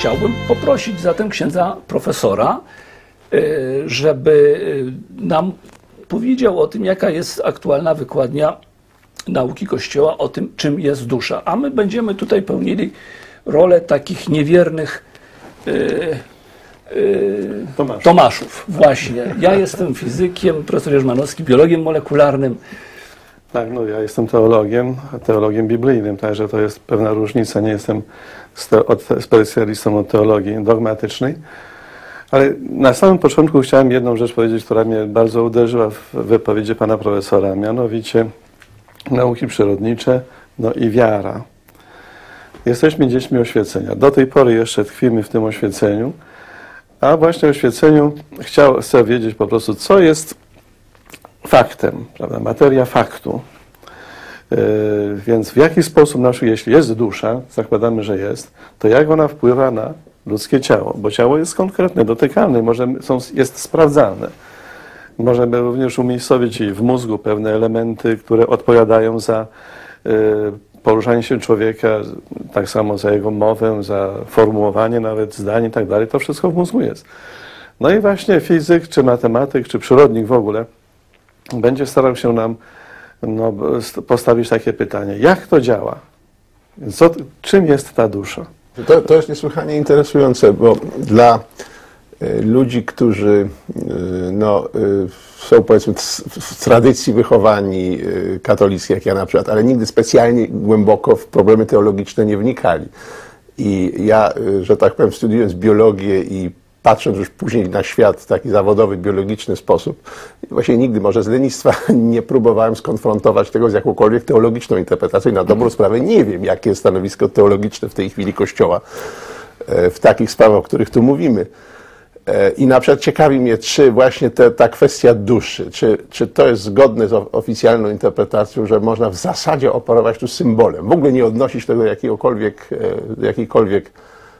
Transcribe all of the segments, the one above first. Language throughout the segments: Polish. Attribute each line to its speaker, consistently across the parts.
Speaker 1: chciałbym poprosić zatem księdza profesora, żeby nam powiedział o tym, jaka jest aktualna wykładnia nauki Kościoła, o tym, czym jest dusza. A my będziemy tutaj pełnili rolę takich niewiernych Tomaszów. Właśnie. Ja jestem fizykiem, profesor Jerzmanowski, biologiem molekularnym.
Speaker 2: Tak, no ja jestem teologiem biblijnym, także to jest pewna różnica. Nie jestem specjalistą od teologii dogmatycznej. Ale na samym początku chciałem jedną rzecz powiedzieć, która mnie bardzo uderzyła w wypowiedzi pana profesora, mianowicie nauki przyrodnicze, no i wiara. Jesteśmy dziećmi oświecenia. Do tej pory jeszcze tkwimy w tym oświeceniu, a właśnie o oświeceniu chcę wiedzieć po prostu, co jest faktem, prawda? Materia faktu. Więc w jaki sposób, jeśli jest dusza, zakładamy, że jest, to jak ona wpływa na ludzkie ciało? Bo ciało jest konkretne, dotykalne, jest sprawdzalne. Możemy również umiejscowić w mózgu pewne elementy, które odpowiadają za poruszanie się człowieka, tak samo za jego mowę, za formułowanie nawet zdań i tak dalej. To wszystko w mózgu jest. No i właśnie fizyk, czy matematyk, czy przyrodnik w ogóle będzie starał się nam postawić takie pytanie. Jak to działa? Czym jest ta dusza?
Speaker 3: To jest niesłychanie interesujące, bo dla ludzi, którzy są powiedzmy w tradycji wychowani katolickiej, jak ja na przykład, ale nigdy specjalnie głęboko w problemy teologiczne nie wnikali. I ja, że tak powiem, studiując biologię i patrząc już później na świat w taki zawodowy, biologiczny sposób, właśnie nigdy może z lenistwa nie próbowałem skonfrontować tego z jakąkolwiek teologiczną interpretacją. I na dobrą sprawę nie wiem, jakie jest stanowisko teologiczne w tej chwili Kościoła w takich sprawach, o których tu mówimy. I na przykład ciekawi mnie, czy właśnie ta kwestia duszy, czy to jest zgodne z oficjalną interpretacją, że można w zasadzie operować tu symbolem, w ogóle nie odnosić tego do jakiegokolwiek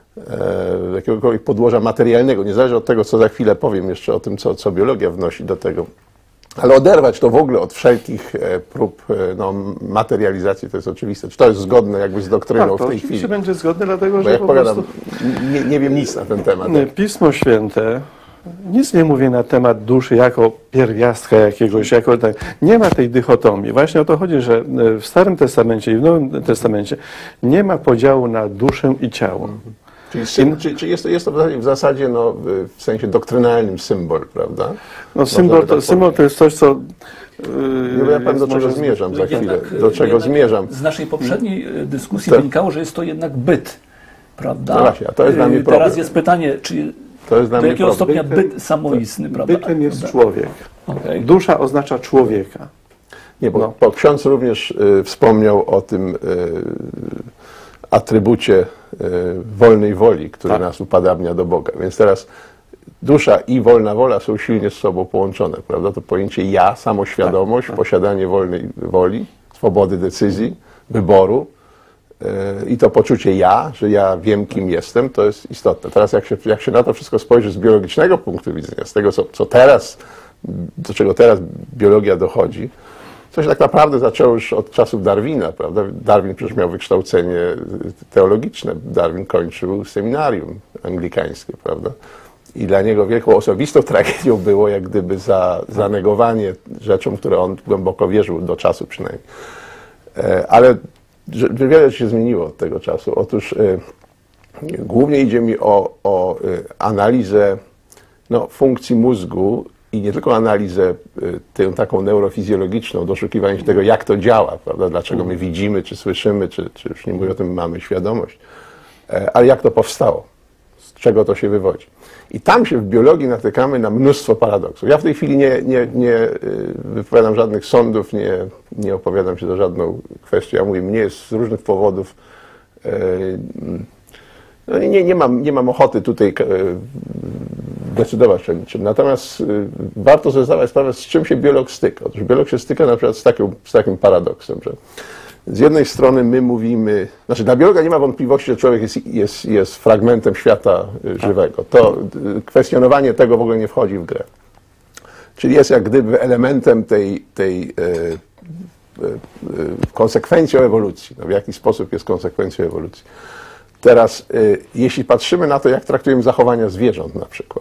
Speaker 3: podłoża materialnego, niezależnie od tego, co za chwilę powiem jeszcze o tym, co biologia wnosi do tego. Ale oderwać to w ogóle od wszelkich prób materializacji, to jest oczywiste. Czy to jest zgodne jakby z doktryną w tej chwili?
Speaker 2: Oczywiście będzie zgodne, dlatego że
Speaker 3: jak powiadam, nie wiem nic na ten temat.
Speaker 2: Pismo Święte nic nie mówi na temat duszy jako pierwiastka jakiegoś, nie ma tej dychotomii. Właśnie o to chodzi, że w Starym Testamencie i w Nowym Testamencie nie ma podziału na duszę i ciało.
Speaker 3: Czyli jest to w zasadzie w sensie doktrynalnym symbol, prawda?
Speaker 2: Symbol to jest coś, co...
Speaker 3: Nie wiem, do czego zmierzam za chwilę. Do czego zmierzam.
Speaker 1: Z naszej poprzedniej dyskusji wynikało, że jest to jednak byt, prawda?
Speaker 3: No właśnie, a to jest dla mnie problem.
Speaker 1: Teraz jest pytanie, czy do jakiego stopnia byt samoistny, prawda?
Speaker 2: Bytem jest człowiek. Okay. Dusza oznacza człowieka.
Speaker 3: Nie, bo ksiądz również wspomniał o tym atrybucie wolnej woli, który nas upadabnia do Boga. Więc teraz dusza i wolna wola są silnie z sobą połączone, prawda? To pojęcie ja, samoświadomość, posiadanie wolnej woli, swobody decyzji, wyboru i to poczucie ja, że ja wiem, kim jestem, to jest istotne. Teraz jak się na to wszystko spojrzy z biologicznego punktu widzenia, z tego, do czego teraz biologia dochodzi, to się tak naprawdę zaczęło już od czasów Darwina, prawda? Darwin przecież miał wykształcenie teologiczne. Darwin kończył seminarium anglikańskie, prawda? I dla niego wielką osobistą tragedią było jak gdyby zanegowanie rzeczom, które on głęboko wierzył, do czasu przynajmniej. Ale wiele się zmieniło od tego czasu. Otóż głównie idzie mi o analizę funkcji mózgu, i nie tylko analizę tę taką neurofizjologiczną, doszukiwanie się tego, jak to działa, prawda? Dlaczego my widzimy, czy słyszymy, czy już nie mówię o tym, mamy świadomość, ale jak to powstało, z czego to się wywodzi. I tam się w biologii natykamy na mnóstwo paradoksów. Ja w tej chwili nie wypowiadam żadnych sądów, nie opowiadam się za żadną kwestią. Ja mówię, mnie jest z różnych powodów, nie mam ochoty tutaj decydować o niczym. Natomiast warto sobie zdawać sprawę, z czym się biolog styka. Otóż biolog się styka na przykład z takim paradoksem, że z jednej strony my mówimy, dla biologa nie ma wątpliwości, że człowiek jest fragmentem świata żywego. To kwestionowanie tego w ogóle nie wchodzi w grę. Czyli jest jak gdyby elementem tej konsekwencją ewolucji. W jaki sposób jest konsekwencją ewolucji. Teraz, jeśli patrzymy na to, jak traktujemy zachowania zwierząt na przykład,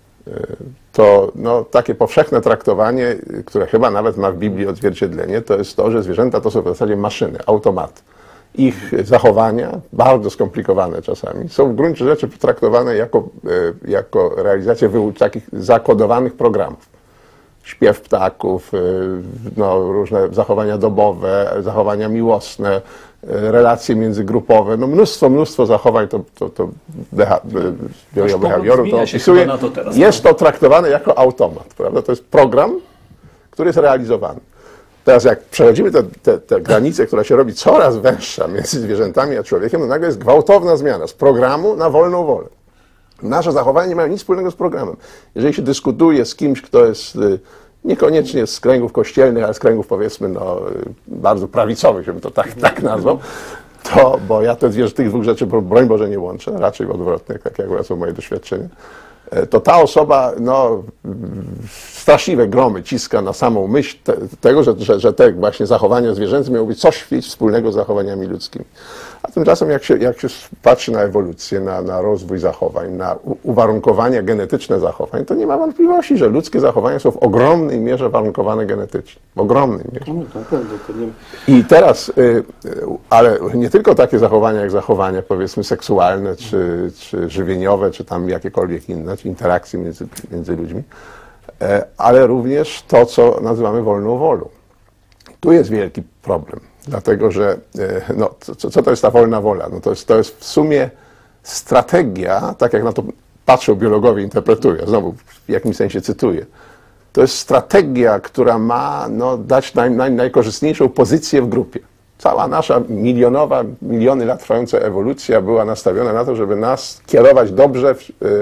Speaker 3: to no, takie powszechne traktowanie, które chyba nawet ma w Biblii odzwierciedlenie, to jest to, że zwierzęta to są w zasadzie maszyny, automaty. Ich zachowania, bardzo skomplikowane czasami, są w gruncie rzeczy traktowane jako realizacja takich zakodowanych programów. Śpiew ptaków, no, różne zachowania dobowe, zachowania miłosne, relacje międzygrupowe, no mnóstwo zachowań to behawioru to opisuje. Jest to traktowane jako automat, prawda? To jest program, który jest realizowany. Teraz jak przechodzimy te granice, która się robi coraz węższa między zwierzętami a człowiekiem, to nagle jest gwałtowna zmiana z programu na wolną wolę. Nasze zachowania nie mają nic wspólnego z programem. Jeżeli się dyskutuje z kimś, kto jest niekoniecznie z kręgów kościelnych, ale z kręgów, powiedzmy, no, bardzo prawicowych, żebym to tak nazwał, to, bo ja tych dwóch rzeczy, broń Boże, nie łączę, raczej odwrotnie, tak jak są moje doświadczenia, to ta osoba, no, straszliwe gromy ciska na samą myśl tego, że te właśnie zachowania zwierzęce miały być coś wspólnego z zachowaniami ludzkimi. A tymczasem jak się patrzy na ewolucję, na rozwój zachowań, na uwarunkowania genetyczne zachowań, to nie ma wątpliwości, że ludzkie zachowania są w ogromnej mierze warunkowane genetycznie. W ogromnej mierze.
Speaker 2: No, to nie...
Speaker 3: I teraz, ale nie tylko takie zachowania jak zachowania, powiedzmy, seksualne, czy żywieniowe, czy tam jakiekolwiek inne, czy interakcje między ludźmi, ale również to, co nazywamy wolną wolą. Tu jest wielki problem, dlatego że no, co to jest ta wolna wola? No, to jest w sumie strategia, tak jak na to patrzą biologowie, interpretują, znowu w jakimś sensie cytuję, to jest strategia, która ma no, dać najkorzystniejszą pozycję w grupie. Cała nasza miliony lat trwająca ewolucja była nastawiona na to, żeby nas kierować dobrze,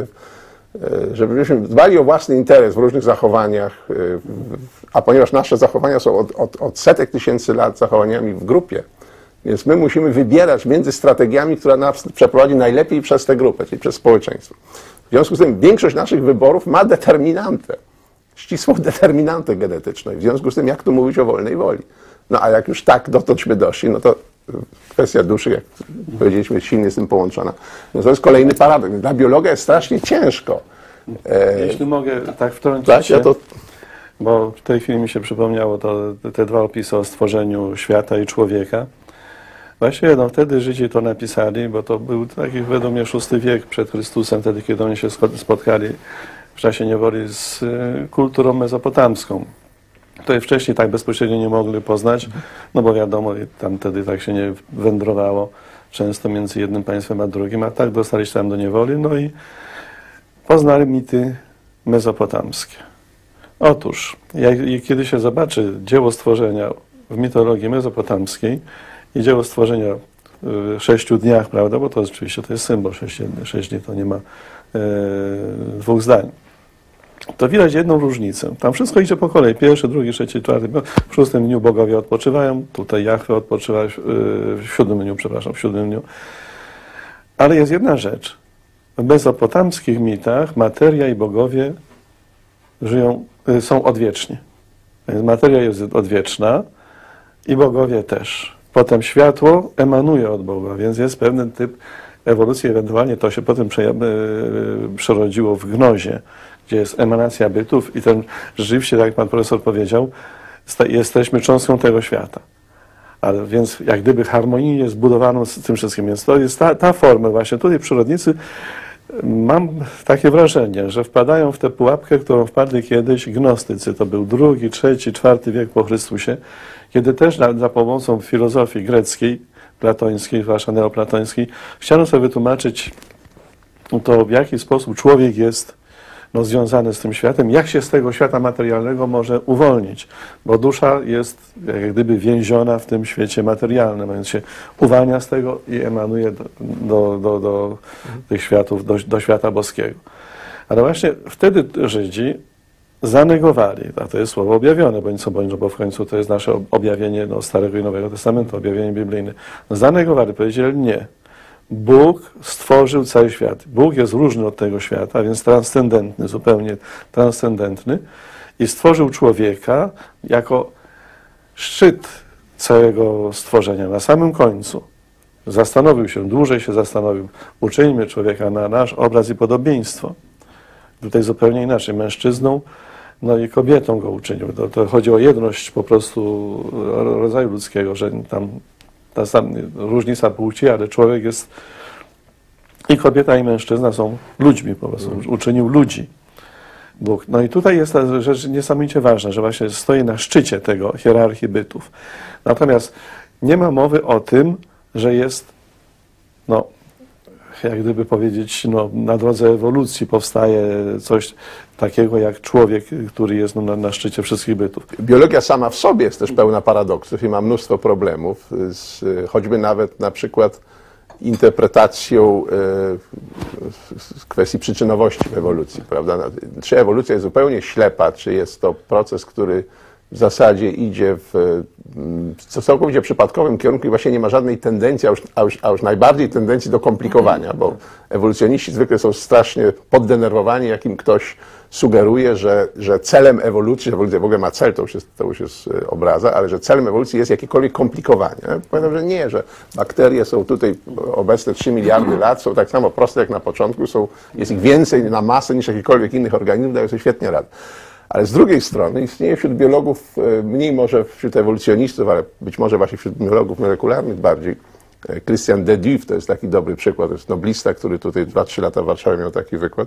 Speaker 3: żebyśmy dbali o własny interes w różnych zachowaniach, a ponieważ nasze zachowania są od setek tysięcy lat zachowaniami w grupie, więc my musimy wybierać między strategiami, która nas przeprowadzi najlepiej przez tę grupę, czyli przez społeczeństwo. W związku z tym większość naszych wyborów ma determinantę, ścisłą determinantę genetyczną. W związku z tym, jak tu mówić o wolnej woli? No a jak już tak dotądśmy doszli, no to kwestia duszy, jak powiedzieliśmy, silnie z tym połączona. No to jest kolejny paradoks. Dla biologa jest strasznie ciężko.
Speaker 2: Jeśli mogę tak wtrącić
Speaker 3: tak,
Speaker 2: się,
Speaker 3: ja to...
Speaker 2: bo w tej chwili mi się przypomniało te dwa opisy o stworzeniu świata i człowieka. Właściwie no, wtedy Żydzi to napisali, bo to był taki według mnie VI wiek przed Chrystusem, wtedy kiedy oni się spotkali w czasie niewoli z kulturą mezopotamską. Której wcześniej tak bezpośrednio nie mogli poznać, no bo wiadomo, tam wtedy tak się nie wędrowało często między jednym państwem a drugim, a tak dostali się tam do niewoli, no i poznali mity mezopotamskie. Otóż, kiedy się zobaczy dzieło stworzenia w mitologii mezopotamskiej i dzieło stworzenia w 6 dniach, prawda, bo to oczywiście to jest symbol 6 dni, to nie ma dwóch zdań. To widać jedną różnicę. Tam wszystko idzie po kolei. Pierwszy, drugi, trzeci, czwarty. W 6 dniu bogowie odpoczywają. Tutaj Jahwe odpoczywa w 7 dniu, przepraszam, w 7 dniu. Ale jest jedna rzecz. W mezopotamskich mitach materia i bogowie są odwieczni. Więc materia jest odwieczna i bogowie też. Potem światło emanuje od Boga, więc jest pewien typ ewolucji. Ewentualnie to się potem przerodziło w gnozie, gdzie jest emanacja bytów i ten rzeczywiście, tak jak pan profesor powiedział, jesteśmy cząstką tego świata. Ale więc jak gdyby harmonijnie zbudowaną z tym wszystkim. Więc to jest ta forma właśnie. Tutaj przyrodnicy, mam takie wrażenie, że wpadają w tę pułapkę, którą wpadli kiedyś gnostycy. To był II, III, IV wiek po Chrystusie, kiedy też za pomocą filozofii greckiej, platońskiej, zwłaszcza neoplatońskiej, chciano sobie wytłumaczyć to, w jaki sposób człowiek jest no, związany z tym światem, jak się z tego świata materialnego może uwolnić, bo dusza jest jak gdyby więziona w tym świecie materialnym, więc się uwalnia z tego i emanuje do tych światów, do świata boskiego. Ale właśnie wtedy Żydzi zanegowali, a to jest słowo objawione, bo w końcu to jest nasze objawienie no, Starego i Nowego Testamentu, objawienie biblijne. Zanegowali, powiedzieli nie. Bóg stworzył cały świat. Bóg jest różny od tego świata, więc transcendentny, zupełnie transcendentny i stworzył człowieka jako szczyt całego stworzenia, na samym końcu. zastanowił się, dłużej się zastanowił, uczyńmy człowieka na nasz obraz i podobieństwo. Tutaj zupełnie inaczej, mężczyzną, no i kobietą go uczynił. To chodzi o jedność po prostu rodzaju ludzkiego, że tam ta różnica płci, ale człowiek jest, i kobieta, i mężczyzna są ludźmi po prostu, uczynił ludzi Bóg. No i tutaj jest ta rzecz niesamowicie ważna, że właśnie stoi na szczycie tego hierarchii bytów. Natomiast nie ma mowy o tym, że jest, no, jak gdyby powiedzieć, no, na drodze ewolucji powstaje coś takiego jak człowiek, który jest no, na szczycie wszystkich bytów.
Speaker 3: Biologia sama w sobie jest też pełna paradoksów i ma mnóstwo problemów, choćby nawet na przykład interpretacją kwestii przyczynowości w ewolucji, prawda? Czy ewolucja jest zupełnie ślepa, czy jest to proces, który w zasadzie idzie w całkowicie przypadkowym kierunku i właśnie nie ma żadnej tendencji, a już najbardziej tendencji do komplikowania, bo ewolucjoniści zwykle są strasznie poddenerwowani, jakim ktoś sugeruje, że celem ewolucji, że ewolucja w ogóle ma cel, to już jest obraza, ale że celem ewolucji jest jakiekolwiek komplikowanie. Ja powiadam, że nie, że bakterie są tutaj obecne 3 miliardy lat, są tak samo proste jak na początku, jest ich więcej na masę niż jakichkolwiek innych organizmów, dają sobie świetnie radę. Ale z drugiej strony istnieje wśród biologów, mniej może wśród ewolucjonistów, ale być może właśnie wśród biologów molekularnych bardziej, Christian de Duve to jest taki dobry przykład, to jest noblista, który tutaj 2-3 lata w Warszawie miał taki wykład.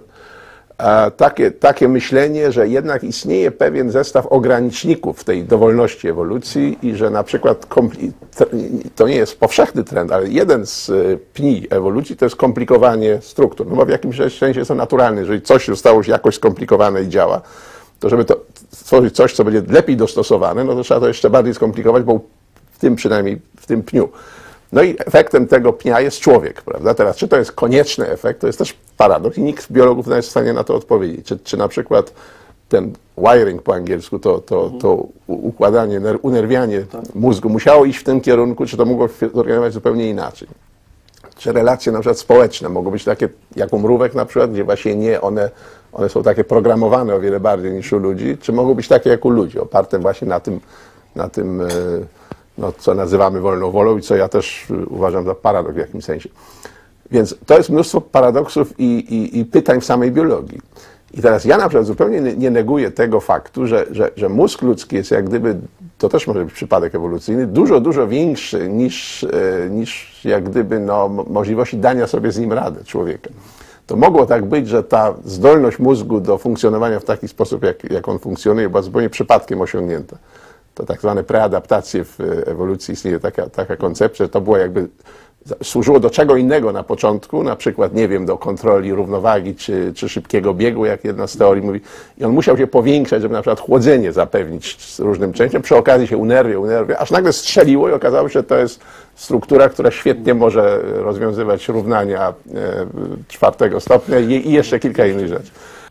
Speaker 3: Takie myślenie, że jednak istnieje pewien zestaw ograniczników tej dowolności ewolucji i że na przykład, to nie jest powszechny trend, ale jeden z pni ewolucji to jest komplikowanie struktur. No bo w jakimś sensie jest to naturalne, jeżeli coś zostało jakoś skomplikowane i działa, to żeby to stworzyć coś, co będzie lepiej dostosowane, no to trzeba to jeszcze bardziej skomplikować, bo przynajmniej w tym pniu. No i efektem tego pnia jest człowiek, prawda? Teraz, czy to jest konieczny efekt, to jest też paradoks i nikt z biologów nie jest w stanie na to odpowiedzieć. Czy na przykład ten wiring po angielsku, to układanie, unerwianie mózgu musiało iść w tym kierunku, czy to mogło zorganizować zupełnie inaczej. Czy relacje na przykład społeczne mogą być takie jak u mrówek na przykład, gdzie właśnie nie one są takie programowane o wiele bardziej niż u ludzi, czy mogą być takie jak u ludzi, oparte właśnie na tym no, co nazywamy wolną wolą i co ja też uważam za paradoks w jakimś sensie. Więc to jest mnóstwo paradoksów i pytań w samej biologii. I teraz ja na przykład zupełnie nie neguję tego faktu, że mózg ludzki jest jak gdyby, to też może być przypadek ewolucyjny, dużo większy niż jak gdyby no, możliwości dania sobie z nim rady człowieka. To mogło tak być, że ta zdolność mózgu do funkcjonowania w taki sposób, jak on funkcjonuje, była zupełnie przypadkiem osiągnięta. To tak zwane preadaptacje w ewolucji, istnieje taka koncepcja, że to było jakby, służyło do czego innego na początku, na przykład, nie wiem, do kontroli równowagi czy szybkiego biegu, jak jedna z teorii mówi. I on musiał się powiększać, żeby na przykład chłodzenie zapewnić z różnym częściom. Przy okazji się unerwie, aż nagle strzeliło i okazało się, że to jest struktura, która świetnie może rozwiązywać równania 4. stopnia i jeszcze kilka innych rzeczy.